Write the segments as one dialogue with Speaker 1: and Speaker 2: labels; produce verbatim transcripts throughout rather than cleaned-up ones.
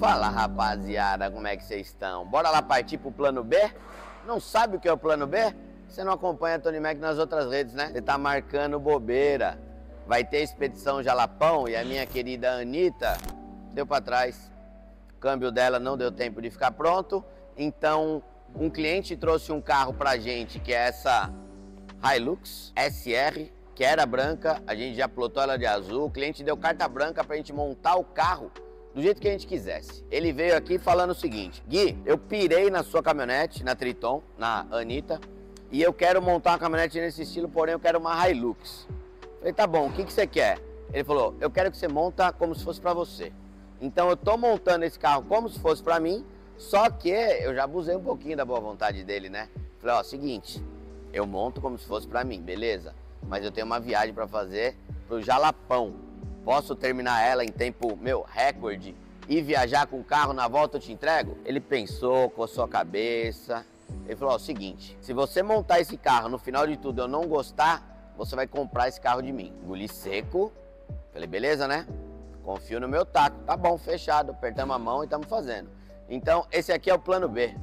Speaker 1: Fala, rapaziada, como é que vocês estão? Bora lá partir pro plano B? Não sabe o que é o plano B? Você não acompanha a Tony Mac nas outras redes, né? Você tá marcando bobeira. Vai ter expedição Jalapão e a minha querida Anitta deu pra trás. O câmbio dela não deu tempo de ficar pronto. Então, um cliente trouxe um carro pra gente, que é essa Hilux S R, que era branca. A gente já plotou ela de azul. O cliente deu carta branca pra gente montar o carro do jeito que a gente quisesse. Ele veio aqui falando o seguinte: Gui, eu pirei na sua caminhonete, na Triton, na Anitta, e eu quero montar uma caminhonete nesse estilo, porém eu quero uma Hilux. Falei, tá bom, o que, que você quer? Ele falou, eu quero que você monta como se fosse pra você. Então eu tô montando esse carro como se fosse pra mim, só que eu já abusei um pouquinho da boa vontade dele, né? Falei, ó, seguinte, eu monto como se fosse pra mim, beleza? Mas eu tenho uma viagem pra fazer pro Jalapão. Posso terminar ela em tempo, meu, recorde e viajar com o carro na volta eu te entrego? Ele pensou, coçou a cabeça. Ele falou, ó, o seguinte, se você montar esse carro, no final de tudo eu não gostar, você vai comprar esse carro de mim. Engoli seco. Falei, beleza, né? Confio no meu taco. Tá bom, fechado. Apertamos a mão e estamos fazendo. Então, esse aqui é o plano B.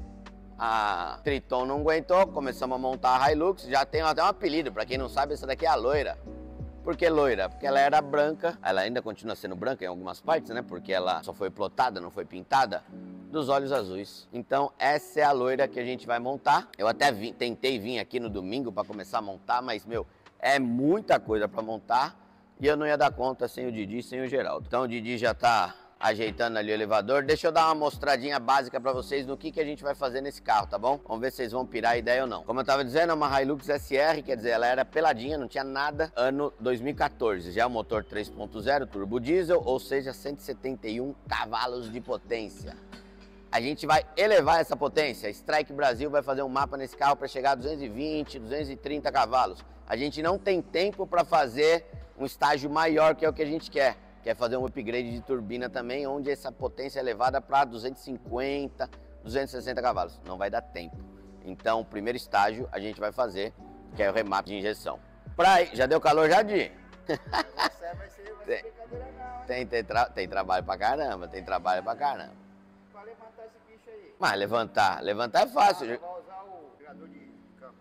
Speaker 1: A Triton não aguentou, começamos a montar a Hilux. Já tem até um apelido, pra quem não sabe, essa daqui é a loira. Por que loira? Porque ela era branca, ela ainda continua sendo branca em algumas partes, né? Porque ela só foi plotada, não foi pintada, dos olhos azuis. Então essa é a loira que a gente vai montar. Eu até vim, tentei vir aqui no domingo para começar a montar, mas, meu, é muita coisa para montar e eu não ia dar conta sem o Didi e sem o Geraldo. Então o Didi já tá ajeitando ali o elevador. Deixa eu dar uma mostradinha básica pra vocês no que, que a gente vai fazer nesse carro, tá bom? Vamos ver se vocês vão pirar a ideia ou não. Como eu tava dizendo, é uma Hilux S R, quer dizer, ela era peladinha, não tinha nada, ano dois mil e quatorze. Já é o motor três ponto zero, turbo diesel, ou seja, cento e setenta e um cavalos de potência. A gente vai elevar essa potência. A Strike Brasil vai fazer um mapa nesse carro para chegar a duzentos e vinte, duzentos e trinta cavalos. A gente não tem tempo para fazer um estágio maior, que é o que a gente quer. Quer fazer um upgrade de turbina também, onde essa potência é elevada para duzentos e cinquenta, duzentos e sessenta cavalos. Não vai dar tempo. Então, o primeiro estágio a gente vai fazer, que é o remap de injeção. Pra... Já deu calor já, Di?
Speaker 2: Essa vai ser, vai ser brincadeira não, hein?
Speaker 1: Tem, tem, tra... tem trabalho pra caramba, tem trabalho pra caramba.
Speaker 2: Pra levantar esse bicho aí.
Speaker 1: Mas levantar, levantar é fácil.
Speaker 2: Vai usar o jogador de campo.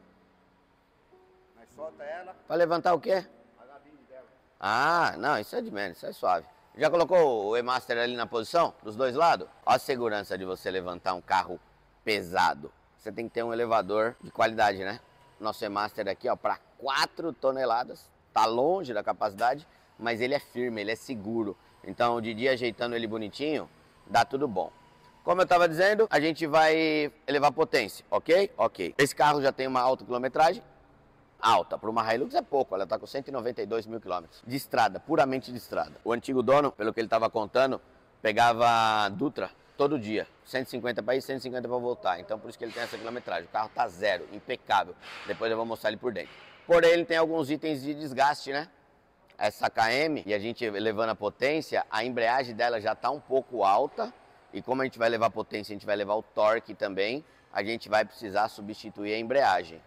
Speaker 2: Nós solta ela.
Speaker 1: Pra levantar o quê?
Speaker 2: A gabine dela.
Speaker 1: Ah, não, isso é de menos, isso é suave. Já colocou o E-Master ali na posição, dos dois lados? Olha a segurança de você levantar um carro pesado. Você tem que ter um elevador de qualidade, né? Nosso E-Master aqui, ó, para quatro toneladas. Tá longe da capacidade, mas ele é firme, ele é seguro. Então, de dia ajeitando ele bonitinho, dá tudo bom. Como eu estava dizendo, a gente vai elevar potência, ok? Ok. Esse carro já tem uma alta quilometragem. Alta, para uma Hilux é pouco, ela está com cento e noventa e dois mil quilômetros de estrada, puramente de estrada. O antigo dono, pelo que ele estava contando, pegava Dutra todo dia, cento e cinquenta para ir, cento e cinquenta para voltar. Então por isso que ele tem essa quilometragem. O carro tá zero, impecável. Depois eu vou mostrar ele por dentro. Porém ele tem alguns itens de desgaste, né? Essa K M, e a gente elevando a potência, a embreagem dela já está um pouco alta. E como a gente vai levar potência, a gente vai levar o torque também, a gente vai precisar substituir a embreagem.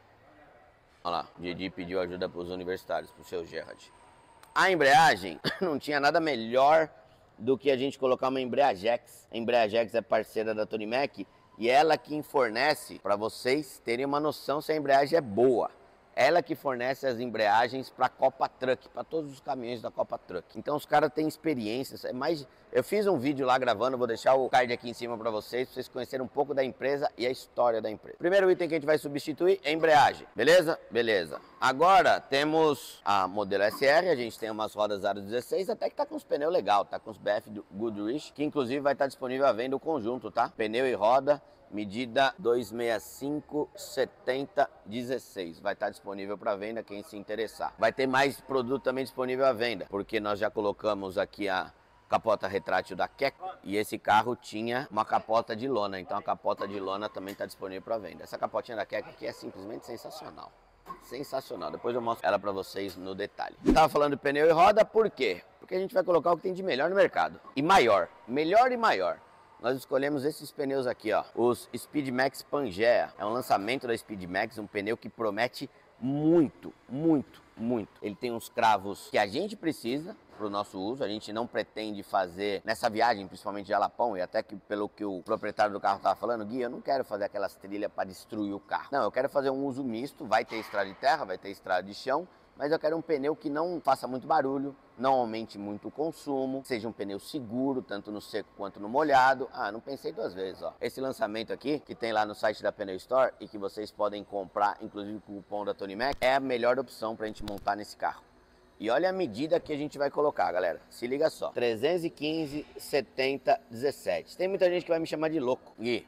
Speaker 1: Olha lá, o Didi pediu ajuda para os universitários, para o seu Gerard. A embreagem não tinha nada melhor do que a gente colocar uma Embreagex. A Embreagex é parceira da Tony Mac e ela que fornece, para vocês terem uma noção se a embreagem é boa. Ela que fornece as embreagens para a Copa Truck, para todos os caminhões da Copa Truck. Então os caras têm experiências. É mais... Eu fiz um vídeo lá gravando, vou deixar o card aqui em cima para vocês, para vocês conhecerem um pouco da empresa e a história da empresa. Primeiro item que a gente vai substituir é a embreagem, beleza? Beleza. Agora temos a modelo S R, a gente tem umas rodas aro dezesseis, até que tá com os pneus legal, tá com os B F Goodrich, que inclusive vai estar disponível à venda o conjunto, tá? Pneu e roda. Medida dois sessenta e cinco, setenta, dezesseis. Vai estar disponível para venda quem se interessar. Vai ter mais produto também disponível à venda, porque nós já colocamos aqui a capota retrátil da Keco e esse carro tinha uma capota de lona, então a capota de lona também está disponível para venda. Essa capotinha da Keco aqui é simplesmente sensacional. Sensacional, depois eu mostro ela para vocês no detalhe. Tava falando de pneu e roda, por quê? Porque a gente vai colocar o que tem de melhor no mercado. E maior, melhor e maior. Nós escolhemos esses pneus aqui, ó, os Speedmax Pangea. É um lançamento da Speedmax, um pneu que promete muito, muito, muito. Ele tem uns cravos que a gente precisa, para o nosso uso. A gente não pretende fazer nessa viagem, principalmente de Jalapão, e até que pelo que o proprietário do carro estava falando, Gui, eu não quero fazer aquelas trilhas para destruir o carro. Não, eu quero fazer um uso misto, vai ter estrada de terra, vai ter estrada de chão, mas eu quero um pneu que não faça muito barulho, não aumente muito o consumo, seja um pneu seguro, tanto no seco quanto no molhado. Ah, não pensei duas vezes, ó. Esse lançamento aqui, que tem lá no site da Pneu Store e que vocês podem comprar, inclusive com o cupom da Tony Mac, é a melhor opção pra gente montar nesse carro. E olha a medida que a gente vai colocar, galera. Se liga só. trezentos e quinze, setenta, dezessete. Tem muita gente que vai me chamar de louco. E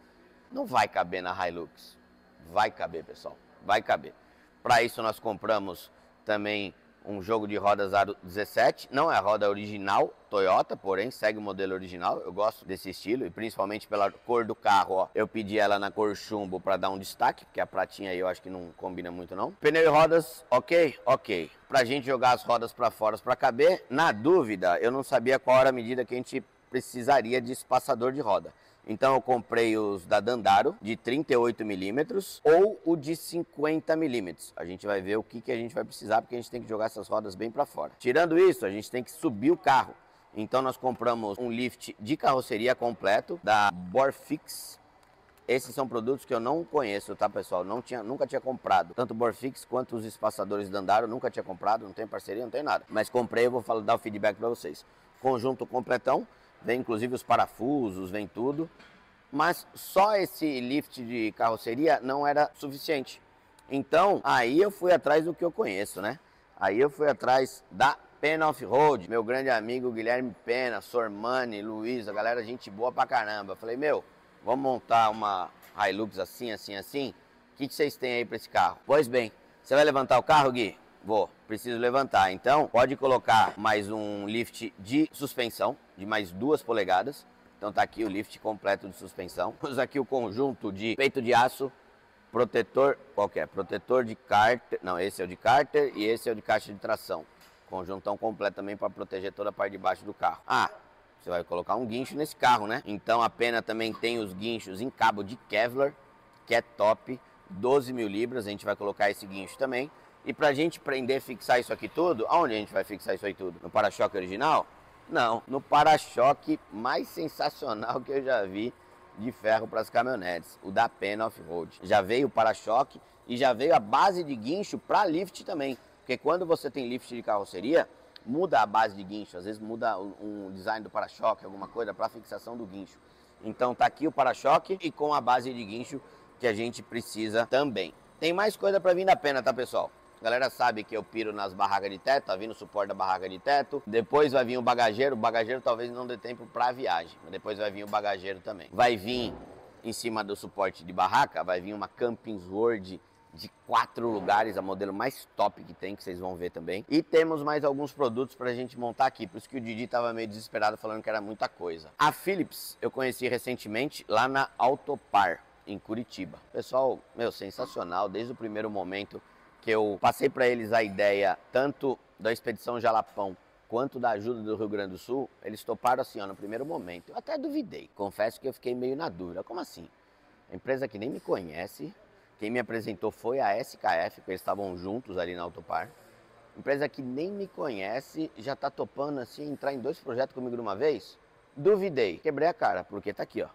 Speaker 1: não vai caber na Hilux. Vai caber, pessoal. Vai caber. Para isso nós compramos também um jogo de rodas aro dezessete, não é a roda original Toyota, porém segue o modelo original. Eu gosto desse estilo e principalmente pela cor do carro, ó. Eu pedi ela na cor chumbo para dar um destaque, porque a pratinha aí eu acho que não combina muito não. Pneu e rodas, ok? Ok. Pra gente jogar as rodas para fora para caber, na dúvida, eu não sabia qual era a medida que a gente precisaria de espaçador de roda. Então eu comprei os da Dandaro de trinta e oito milímetros ou o de cinquenta milímetros. A gente vai ver o que, que a gente vai precisar, porque a gente tem que jogar essas rodas bem para fora. Tirando isso, a gente tem que subir o carro. Então nós compramos um lift de carroceria completo da Borfix. Esses são produtos que eu não conheço, tá, pessoal? Não tinha, nunca tinha comprado. Tanto o Borfix quanto os espaçadores Dandaro, nunca tinha comprado, não tem parceria, não tem nada. Mas comprei, eu vou falar, dar o feedback para vocês. Conjunto completão. Vem inclusive os parafusos, vem tudo. Mas só esse lift de carroceria não era suficiente. Então, aí eu fui atrás do que eu conheço, né? Aí eu fui atrás da Pena Off-Road, meu grande amigo Guilherme Pena, Sormani, Luiz, a galera, gente boa pra caramba. Falei, meu, vamos montar uma Hilux assim, assim, assim? O que, que vocês têm aí pra esse carro? Pois bem, você vai levantar o carro, Gui? Vou, preciso levantar. Então, pode colocar mais um lift de suspensão, de mais duas polegadas. Então tá aqui o lift completo de suspensão. Temos aqui o conjunto de peito de aço, protetor, qual que é? Protetor de cárter, não, esse é o de cárter e esse é o de caixa de tração. Conjuntão completo também para proteger toda a parte de baixo do carro. Ah, você vai colocar um guincho nesse carro, né? Então a Pena também tem os guinchos em cabo de Kevlar, que é top, doze mil libras, a gente vai colocar esse guincho também. E pra gente prender, fixar isso aqui tudo, aonde a gente vai fixar isso aí tudo? No para-choque original? Não, no para-choque mais sensacional que eu já vi de ferro para as caminhonetes, o da Pena Off-Road. Já veio o para-choque e já veio a base de guincho para lift também. Porque quando você tem lift de carroceria, muda a base de guincho, às vezes muda um design do para-choque, alguma coisa para fixação do guincho. Então tá aqui o para-choque e com a base de guincho que a gente precisa também. Tem mais coisa para vir da Pena, tá, pessoal? A galera sabe que eu piro nas barracas de teto, tá vindo o suporte da barraca de teto. Depois vai vir o bagageiro, o bagageiro talvez não dê tempo pra viagem, mas depois vai vir o bagageiro também. Vai vir em cima do suporte de barraca, vai vir uma Campinsword de quatro lugares, a modelo mais top que tem, que vocês vão ver também. E temos mais alguns produtos pra gente montar aqui, por isso que o Didi tava meio desesperado falando que era muita coisa. A Philips eu conheci recentemente lá na Autopar, em Curitiba. Pessoal, meu, sensacional, desde o primeiro momento que eu passei para eles a ideia tanto da Expedição Jalapão quanto da ajuda do Rio Grande do Sul, eles toparam assim, ó, no primeiro momento. Eu até duvidei, confesso que eu fiquei meio na dúvida. Como assim? A empresa que nem me conhece, quem me apresentou foi a S K F, porque eles estavam juntos ali na Autopar. Empresa que nem me conhece, já está topando assim, entrar em dois projetos comigo de uma vez? Duvidei, quebrei a cara, porque tá aqui, ó.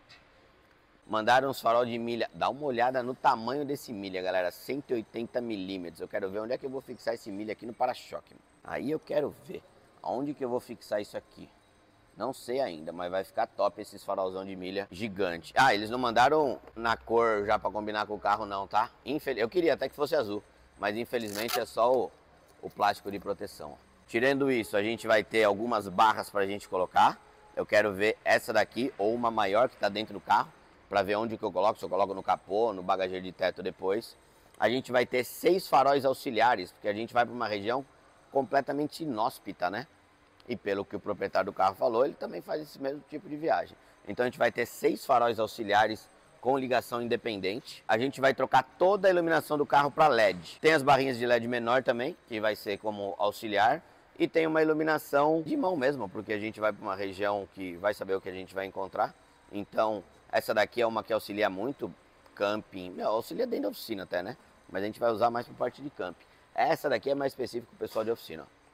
Speaker 1: Mandaram uns farol de milha. Dá uma olhada no tamanho desse milha, galera. cento e oitenta milímetros. Eu quero ver onde é que eu vou fixar esse milha aqui no para-choque. Aí eu quero ver aonde que eu vou fixar isso aqui. Não sei ainda, mas vai ficar top esses farolzão de milha gigante. Ah, eles não mandaram na cor já para combinar com o carro não, tá? Infel... Eu queria até que fosse azul, mas infelizmente é só o, o plástico de proteção. Tirando isso, a gente vai ter algumas barras para a gente colocar. Eu quero ver essa daqui ou uma maior que está dentro do carro, para ver onde que eu coloco, se eu coloco no capô, no bagageiro de teto depois. A gente vai ter seis faróis auxiliares, porque a gente vai para uma região completamente inóspita, né? E pelo que o proprietário do carro falou, ele também faz esse mesmo tipo de viagem. Então a gente vai ter seis faróis auxiliares com ligação independente. A gente vai trocar toda a iluminação do carro para L E D. Tem as barrinhas de L E D menor também, que vai ser como auxiliar. E tem uma iluminação de mão mesmo, porque a gente vai para uma região que vai saber o que a gente vai encontrar. Então essa daqui é uma que auxilia muito camping, meu, auxilia dentro da oficina até, né? Mas a gente vai usar mais para parte de camping. Essa daqui é mais específica para o pessoal de oficina.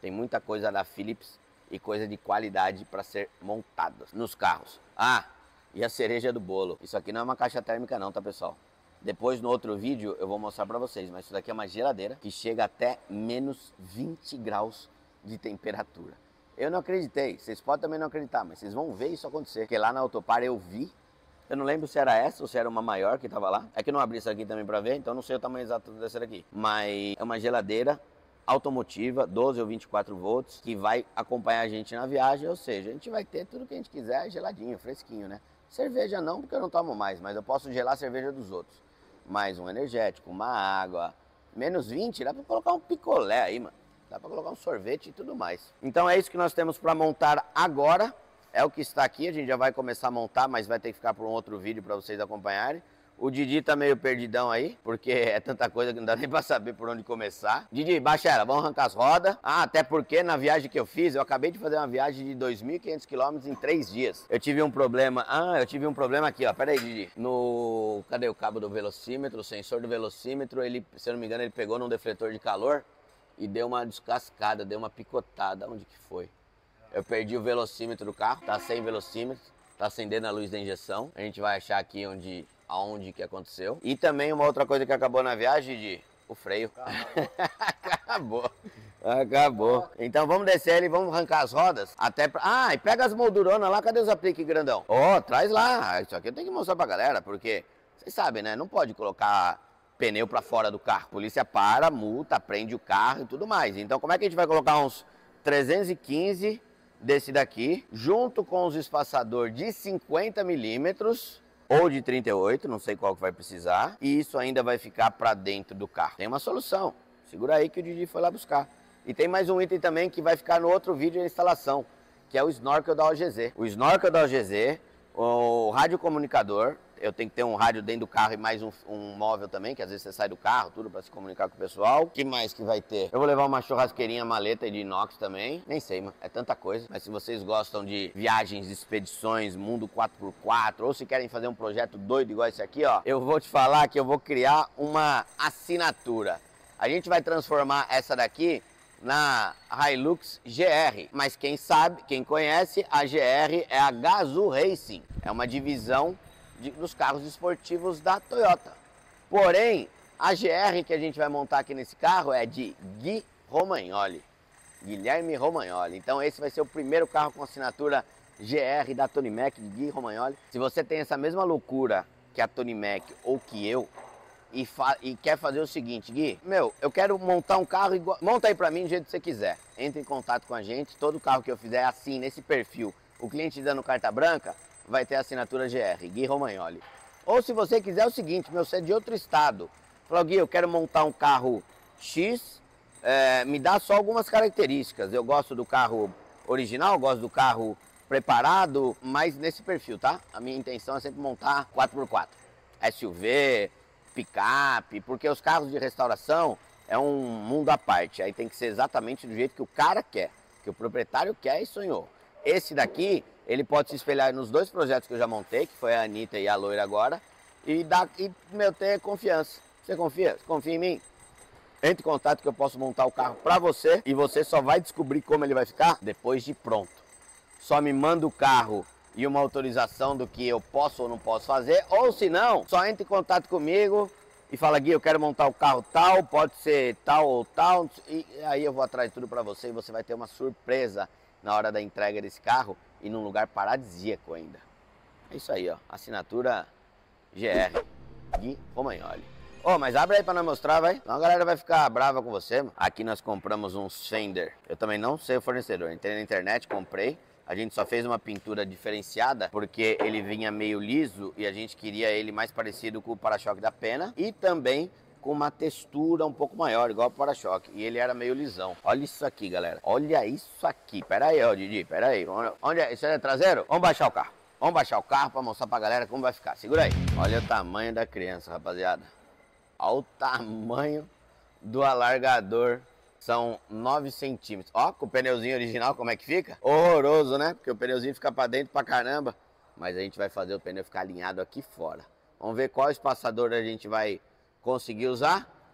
Speaker 1: Tem muita coisa da Philips e coisa de qualidade para ser montada nos carros. Ah, e a cereja do bolo. Isso aqui não é uma caixa térmica não, tá, pessoal? Depois, no outro vídeo, eu vou mostrar para vocês. Mas isso daqui é uma geladeira que chega até menos vinte graus de temperatura. Eu não acreditei. Vocês podem também não acreditar, mas vocês vão ver isso acontecer. Porque lá na Autopar eu vi. Eu não lembro se era essa ou se era uma maior que tava lá. É que eu não abri isso aqui também para ver, então não sei o tamanho exato dessa daqui. Mas é uma geladeira automotiva, doze ou vinte e quatro volts, que vai acompanhar a gente na viagem, ou seja, a gente vai ter tudo que a gente quiser geladinho, fresquinho, né? Cerveja não, porque eu não tomo mais, mas eu posso gelar a cerveja dos outros. Mais um energético, uma água, menos vinte, dá pra colocar um picolé aí, mano. Dá pra colocar um sorvete e tudo mais. Então é isso que nós temos para montar agora, é o que está aqui, a gente já vai começar a montar, mas vai ter que ficar por um outro vídeo para vocês acompanharem. O Didi tá meio perdidão aí, porque é tanta coisa que não dá nem pra saber por onde começar. Didi, baixa ela, vamos arrancar as rodas. Ah, até porque na viagem que eu fiz, eu acabei de fazer uma viagem de dois mil e quinhentos quilômetros em três dias. Eu tive um problema, ah, eu tive um problema aqui, ó, pera aí, Didi. No, cadê o cabo do velocímetro, o sensor do velocímetro, ele, se eu não me engano, ele pegou num defletor de calor e deu uma descascada, deu uma picotada. Onde que foi? Eu perdi o velocímetro do carro, tá sem velocímetro, tá acendendo a luz da injeção. A gente vai achar aqui onde... aonde que aconteceu. E também uma outra coisa que acabou na viagem, de o freio. Acabou. Acabou. Então vamos descer ele, vamos arrancar as rodas. Até pra... Ah, e pega as molduronas lá, cadê os apliques grandão? Ó, oh, traz lá. Isso aqui eu tenho que mostrar pra galera, porque vocês sabem, né? Não pode colocar pneu pra fora do carro. A polícia para, multa, prende o carro e tudo mais. Então como é que a gente vai colocar uns trezentos e quinze desse daqui, junto com os espaçador de cinquenta milímetros, ou de trinta e oito, não sei qual que vai precisar, e isso ainda vai ficar para dentro do carro. Tem uma solução, segura aí que o Didi foi lá buscar. E tem mais um item também que vai ficar no outro vídeo da instalação, que é o snorkel da O G Z. O snorkel da O G Z, o radiocomunicador, eu tenho que ter um rádio dentro do carro e mais um, um móvel também, que às vezes você sai do carro, tudo para se comunicar com o pessoal. O que mais que vai ter? Eu vou levar uma churrasqueirinha, maleta de inox também. Nem sei, mano, é tanta coisa. Mas se vocês gostam de viagens, expedições, mundo quatro por quatro, ou se querem fazer um projeto doido igual esse aqui, ó, eu vou te falar que eu vou criar uma assinatura. A gente vai transformar essa daqui na Hilux G R, mas quem sabe, quem conhece, a G R é a Gazoo Racing, é uma divisão de, dos carros esportivos da Toyota. Porém, a G R que a gente vai montar aqui nesse carro é de Gui Romagnoli, Guilherme Romagnoli. Então esse vai ser o primeiro carro com assinatura G R da Tony Mac, de Gui Romagnoli. Se você tem essa mesma loucura que a Tony Mac ou que eu, E, e quer fazer o seguinte, Gui, meu, eu quero montar um carro igual, monta aí pra mim do jeito que você quiser. Entre em contato com a gente, todo carro que eu fizer assim, nesse perfil, o cliente dando carta branca, vai ter a assinatura G R, Gui Romagnoli. Ou se você quiser é o seguinte, meu, você é de outro estado, falou, Gui, eu quero montar um carro X, é, me dá só algumas características, eu gosto do carro original, gosto do carro preparado, mas nesse perfil, tá? A minha intenção é sempre montar quatro por quatro, S U V, picape, porque os carros de restauração é um mundo à parte, aí tem que ser exatamente do jeito que o cara quer, que o proprietário quer e sonhou. Esse daqui, ele pode se espelhar nos dois projetos que eu já montei, que foi a Anitta e a Loira agora, e, dá, e meu, ter confiança. Você confia? Confia em mim? Entre em contato que eu posso montar o carro pra você, e você só vai descobrir como ele vai ficar depois de pronto. Só me manda o carro e uma autorização do que eu posso ou não posso fazer, ou se não, só entre em contato comigo e fala, Gui, eu quero montar o carro tal, pode ser tal ou tal, e aí eu vou atrás de tudo para você e você vai ter uma surpresa na hora da entrega desse carro e num lugar paradisíaco ainda. É isso aí, ó, assinatura G R, Gui Romagnoli. Ô, oh, mas abre aí para nós mostrar, vai. Então a galera vai ficar brava com você, mano. Aqui nós compramos um Fender, eu também não sei o fornecedor, entrei na internet, comprei. A gente só fez uma pintura diferenciada porque ele vinha meio liso e a gente queria ele mais parecido com o para-choque da Pena e também com uma textura um pouco maior, igual o para-choque. E ele era meio lisão. Olha isso aqui, galera. Olha isso aqui. Pera aí, ó, Didi. Pera aí. Onde é? Isso é traseiro? Vamos baixar o carro. Vamos baixar o carro para mostrar pra galera como vai ficar. Segura aí. Olha o tamanho da criança, rapaziada. Olha o tamanho do alargador. São nove centímetros. Ó, com o pneuzinho original, como é que fica? Horroroso, né? Porque o pneuzinho fica pra dentro pra caramba. Mas a gente vai fazer o pneu ficar alinhado aqui fora. Vamos ver qual espaçador a gente vai conseguir usar.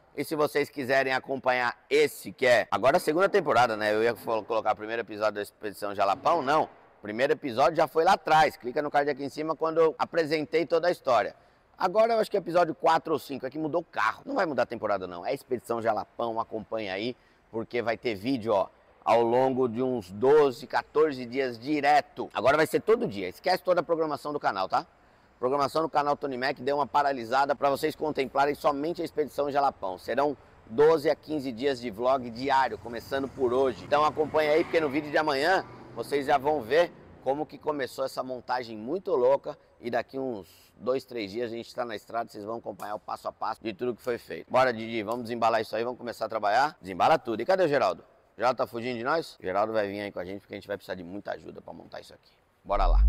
Speaker 1: E se vocês quiserem acompanhar esse, que é agora a segunda temporada, né? Eu ia colocar o primeiro episódio da Expedição Jalapão, não. O primeiro episódio já foi lá atrás. Clica no card aqui em cima quando eu apresentei toda a história. Agora eu acho que é episódio quatro ou cinco, é que mudou o carro. Não vai mudar a temporada não, é Expedição Jalapão, acompanha aí, porque vai ter vídeo, ó, ao longo de uns doze, quatorze dias direto. Agora vai ser todo dia, esquece toda a programação do canal, tá? Programação do canal Tony Mac deu uma paralisada para vocês contemplarem somente a Expedição Jalapão. Serão doze a quinze dias de vlog diário, começando por hoje. Então acompanha aí, porque no vídeo de amanhã vocês já vão ver como que começou essa montagem muito louca. E daqui uns dois, três dias a gente está na estrada, vocês vão acompanhar o passo a passo de tudo que foi feito. Bora, Didi, vamos desembalar isso aí, vamos começar a trabalhar? Desembala tudo. E cadê o Geraldo? O Geraldo tá fugindo de nós? O Geraldo vai vir aí com a gente porque a gente vai precisar de muita ajuda para montar isso aqui. Bora lá.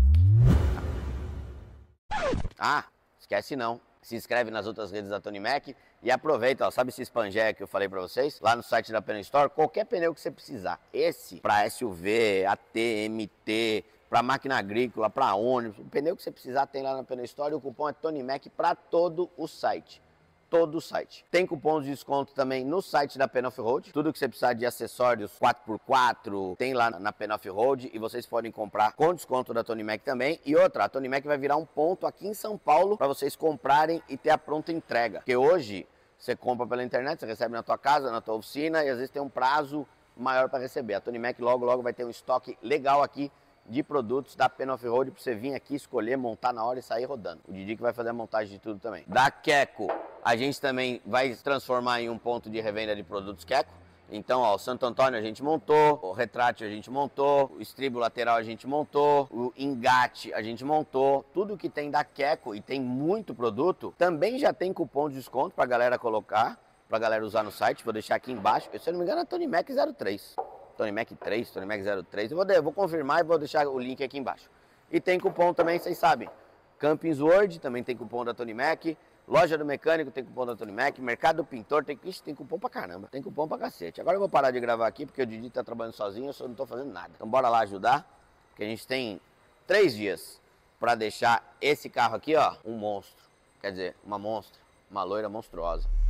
Speaker 1: Ah, esquece não. Se inscreve nas outras redes da Tony Mac e aproveita, ó, sabe esse Spangea que eu falei pra vocês? Lá no site da Pneu Store, qualquer pneu que você precisar. Esse, pra S U V, A T, M T, pra máquina agrícola, pra ônibus, o pneu que você precisar tem lá na Pneu Store e o cupom é Tony Mac pra todo o site. Todo o site. Tem cupom de desconto também no site da Pen Off-Road. Tudo que você precisar de acessórios quatro por quatro tem lá na Pen Off-Road e vocês podem comprar com desconto da Tony Mac também. E outra, a Tony Mac vai virar um ponto aqui em São Paulo para vocês comprarem e ter a pronta entrega. Porque hoje você compra pela internet, você recebe na tua casa, na tua oficina e às vezes tem um prazo maior para receber. A Tony Mac logo logo vai ter um estoque legal aqui de produtos da Pen Off-Road para você vir aqui escolher, montar na hora e sair rodando. O Didi que vai fazer a montagem de tudo também. Da Keco, a gente também vai se transformar em um ponto de revenda de produtos Keco. Então, ó, o Santo Antônio a gente montou, o retrátil a gente montou, o estribo lateral a gente montou, o engate a gente montou. Tudo que tem da Keco e tem muito produto, também já tem cupom de desconto pra galera colocar, pra galera usar no site. Vou deixar aqui embaixo. Se eu não me engano é Tony Mac zero três. Tony Mac três, Tony Mac zero três. Eu vou, eu vou confirmar e vou deixar o link aqui embaixo. E tem cupom também, vocês sabem. Campings World também tem cupom da Tony Mac. Loja do Mecânico tem cupom da Tony Mac. Mercado do Pintor tem, ixi, tem cupom pra caramba. Tem cupom pra cacete. Agora eu vou parar de gravar aqui porque o Didi tá trabalhando sozinho, eu só não tô fazendo nada. Então bora lá ajudar, porque a gente tem três dias pra deixar esse carro aqui, ó, um monstro. Quer dizer, uma monstra, uma loira monstruosa.